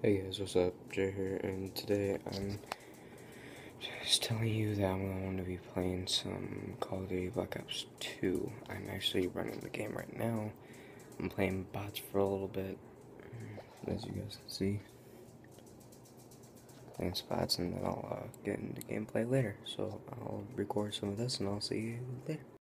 Hey guys, what's up? Jay here, and today I'm just telling you that I'm going to be playing some Call of Duty Black Ops 2. I'm actually running the game right now. I'm playing bots for a little bit, as you guys can see. Playing spots, and then I'll get into gameplay later. So I'll record some of this, and I'll see you later.